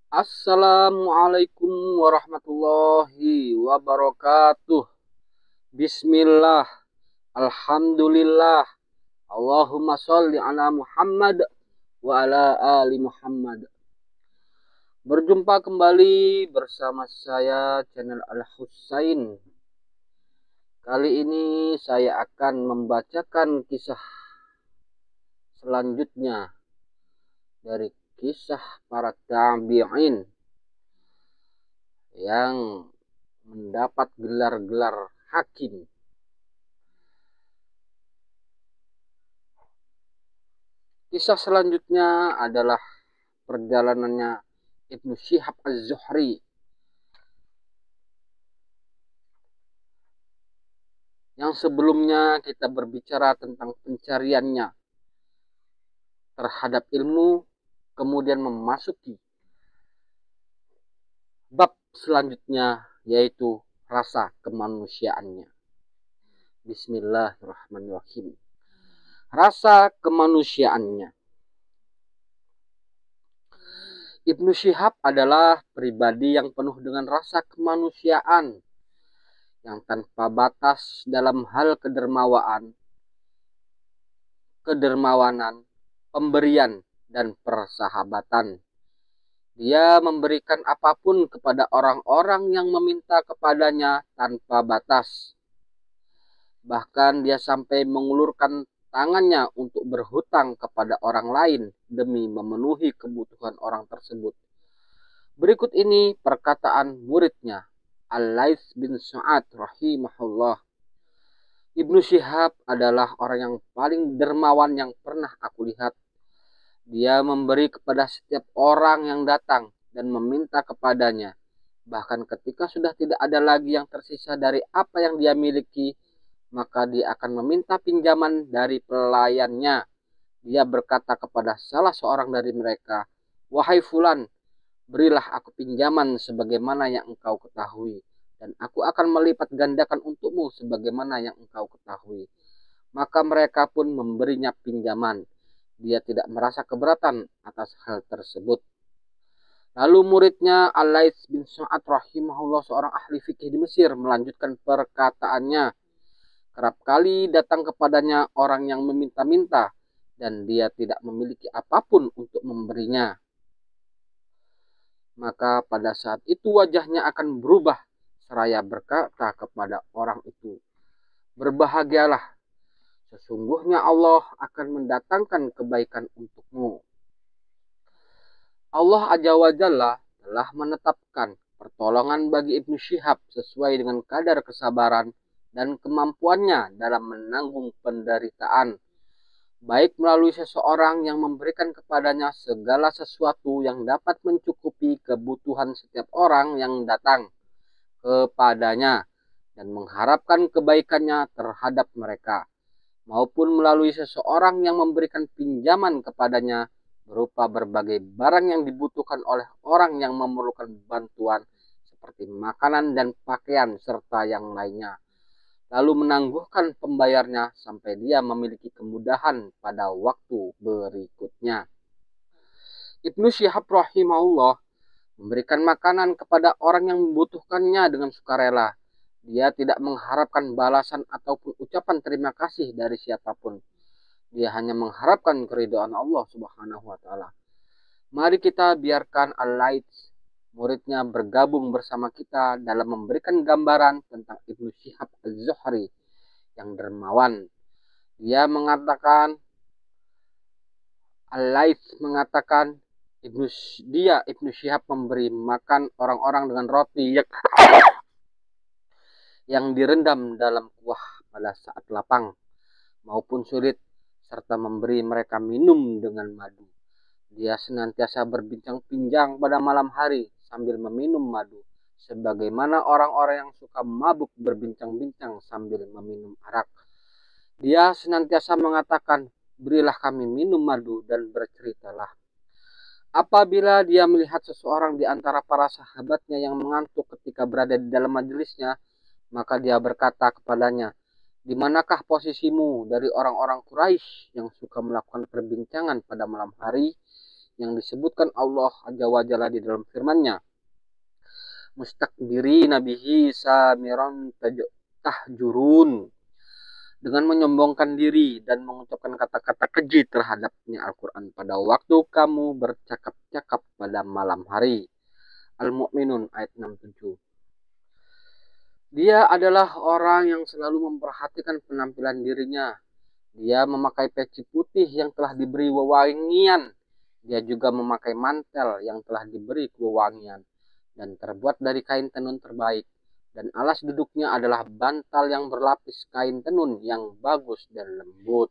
Assalamualaikum warahmatullahi wabarakatuh. Bismillah. Alhamdulillah. Allahumma sholli ala Muhammad wa ala ali Muhammad. Berjumpa kembali bersama saya channel Al Husain. Kali ini saya akan membacakan kisah selanjutnya dari kisah para tabi'in yang mendapat gelar-gelar hakim. Kisah selanjutnya adalah perjalanannya Ibnu Syihab Az-Zuhri yang sebelumnya kita berbicara tentang pencariannya terhadap ilmu, kemudian memasuki bab selanjutnya yaitu rasa kemanusiaannya. Bismillahirrahmanirrahim. Rasa kemanusiaannya. Ibnu Syihab adalah pribadi yang penuh dengan rasa kemanusiaan yang tanpa batas dalam hal kedermawanan, pemberian, dan persahabatan. Dia memberikan apapun kepada orang-orang yang meminta kepadanya tanpa batas. Bahkan dia sampai mengulurkan tangannya untuk berhutang kepada orang lain demi memenuhi kebutuhan orang tersebut. Berikut ini perkataan muridnya, Al-Laits bin Sa'ad rahimahullah. Ibnu Syihab adalah orang yang paling dermawan yang pernah aku lihat. Dia memberi kepada setiap orang yang datang dan meminta kepadanya. Bahkan ketika sudah tidak ada lagi yang tersisa dari apa yang dia miliki, maka dia akan meminta pinjaman dari pelayannya. Dia berkata kepada salah seorang dari mereka, "Wahai fulan, berilah aku pinjaman sebagaimana yang engkau ketahui, dan aku akan melipat gandakan untukmu sebagaimana yang engkau ketahui." Maka mereka pun memberinya pinjaman. Dia tidak merasa keberatan atas hal tersebut. Lalu muridnya Al-Laits bin Sa'ad rahimahullah, seorang ahli fikih di Mesir, melanjutkan perkataannya. Kerap kali datang kepadanya orang yang meminta-minta dan dia tidak memiliki apapun untuk memberinya. Maka pada saat itu wajahnya akan berubah seraya berkata kepada orang itu, "Berbahagialah, sesungguhnya Allah akan mendatangkan kebaikan untukmu." Allah Azza wa Jalla telah menetapkan pertolongan bagi Ibnu Syihab sesuai dengan kadar kesabaran dan kemampuannya dalam menanggung penderitaan, baik melalui seseorang yang memberikan kepadanya segala sesuatu yang dapat mencukupi kebutuhan setiap orang yang datang kepadanya dan mengharapkan kebaikannya terhadap mereka, maupun melalui seseorang yang memberikan pinjaman kepadanya berupa berbagai barang yang dibutuhkan oleh orang yang memerlukan bantuan seperti makanan dan pakaian serta yang lainnya, lalu menangguhkan pembayarnya sampai dia memiliki kemudahan pada waktu berikutnya. Ibnu Syihab rahimahullah memberikan makanan kepada orang yang membutuhkannya dengan sukarela. Dia tidak mengharapkan balasan ataupun ucapan terima kasih dari siapapun. Dia hanya mengharapkan keridhaan Allah Subhanahu wa taala. Mari kita biarkan Al-Laits, muridnya, bergabung bersama kita dalam memberikan gambaran tentang Ibnu Syihab Az-Zuhri yang dermawan. Al-Laits mengatakan Ibnu Syihab memberi makan orang-orang dengan roti yang direndam dalam kuah pada saat lapang maupun sulit, serta memberi mereka minum dengan madu. Dia senantiasa berbincang-bincang pada malam hari sambil meminum madu, sebagaimana orang-orang yang suka mabuk berbincang-bincang sambil meminum arak. Dia senantiasa mengatakan, "Berilah kami minum madu dan berceritalah." Apabila dia melihat seseorang di antara para sahabatnya yang mengantuk ketika berada di dalam majelisnya, maka dia berkata kepadanya, "Di manakah posisimu dari orang-orang Quraisy yang suka melakukan perbincangan pada malam hari?" yang disebutkan Allah Azza wa Jalla di dalam firman-Nya, mustakbirina bihi samiran tahjurun, dengan menyombongkan diri dan mengucapkan kata-kata keji terhadapnya Al-Quran pada waktu kamu bercakap-cakap pada malam hari. Al-Mu'minun ayat 67. Dia adalah orang yang selalu memperhatikan penampilan dirinya. Dia memakai peci putih yang telah diberi wewangian. Dia juga memakai mantel yang telah diberi wewangian dan terbuat dari kain tenun terbaik. Dan alas duduknya adalah bantal yang berlapis kain tenun yang bagus dan lembut.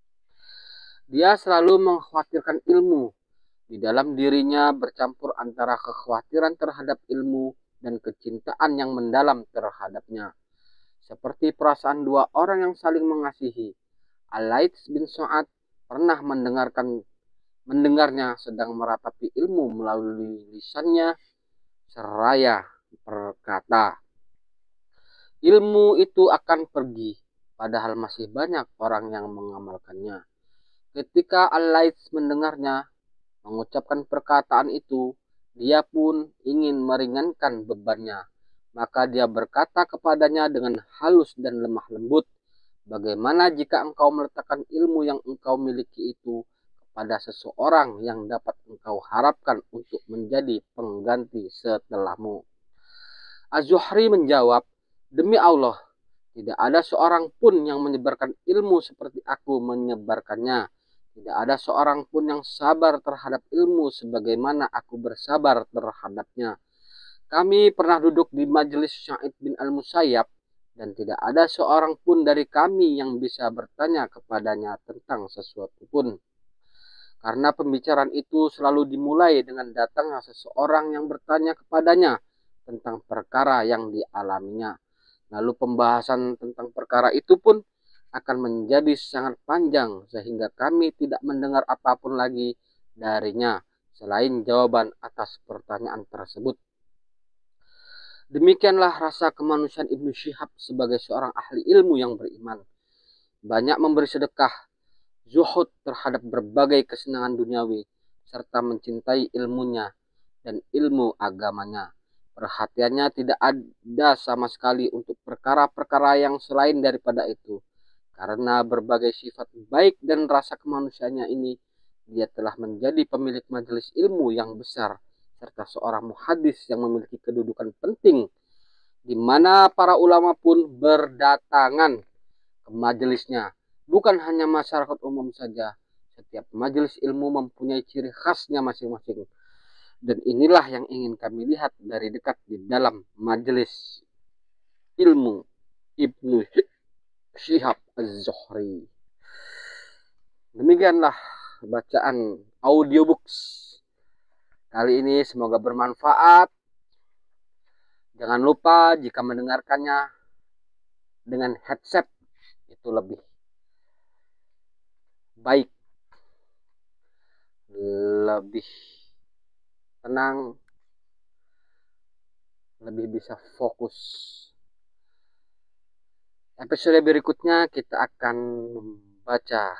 Dia selalu mengkhawatirkan ilmu. Di dalam dirinya bercampur antara kekhawatiran terhadap ilmu dan kecintaan yang mendalam terhadapnya. Seperti perasaan dua orang yang saling mengasihi. Al-Laits bin Sa'ad pernah mendengarnya sedang meratapi ilmu melalui lisannya seraya berkata, ilmu itu akan pergi, padahal masih banyak orang yang mengamalkannya. Ketika Al-Laits mendengarnya mengucapkan perkataan itu, dia pun ingin meringankan bebannya. Maka dia berkata kepadanya dengan halus dan lemah lembut, bagaimana jika engkau meletakkan ilmu yang engkau miliki itu kepada seseorang yang dapat engkau harapkan untuk menjadi pengganti setelahmu? Az-Zuhri menjawab, demi Allah, tidak ada seorang pun yang menyebarkan ilmu seperti aku menyebarkannya. Tidak ada seorang pun yang sabar terhadap ilmu sebagaimana aku bersabar terhadapnya. Kami pernah duduk di majelis Sa'id bin Al-Musayyab dan tidak ada seorang pun dari kami yang bisa bertanya kepadanya tentang sesuatu pun. Karena pembicaraan itu selalu dimulai dengan datangnya seseorang yang bertanya kepadanya tentang perkara yang dialaminya. Lalu pembahasan tentang perkara itu pun akan menjadi sangat panjang sehingga kami tidak mendengar apapun lagi darinya selain jawaban atas pertanyaan tersebut. Demikianlah rasa kemanusiaan Ibnu Syihab sebagai seorang ahli ilmu yang beriman. Banyak memberi sedekah, zuhud terhadap berbagai kesenangan duniawi, serta mencintai ilmunya dan ilmu agamanya. Perhatiannya tidak ada sama sekali untuk perkara-perkara yang selain daripada itu. Karena berbagai sifat baik dan rasa kemanusiaannya ini, dia telah menjadi pemilik majelis ilmu yang besar, serta seorang muhadis yang memiliki kedudukan penting, di mana para ulama pun berdatangan ke majelisnya. Bukan hanya masyarakat umum saja, setiap majelis ilmu mempunyai ciri khasnya masing-masing. Dan inilah yang ingin kami lihat dari dekat di dalam majelis ilmu Ibnu Syihab Az-Zuhri. Demikianlah bacaan audiobooks kali ini, semoga bermanfaat. Jangan lupa jika mendengarkannya dengan headset itu lebih baik, lebih tenang, lebih bisa fokus. Episode berikutnya kita akan membaca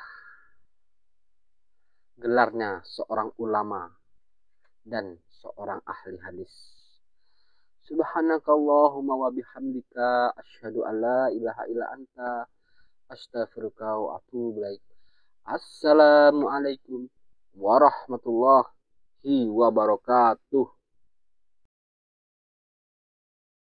gelarnya seorang ulama dan seorang ahli hadis. Subhanakallahumma wa bihamdika asyhadu an la ilaha illa anta astaghfiruka wa atubu ilaik. Assalamualaikum warahmatullahi wabarakatuh.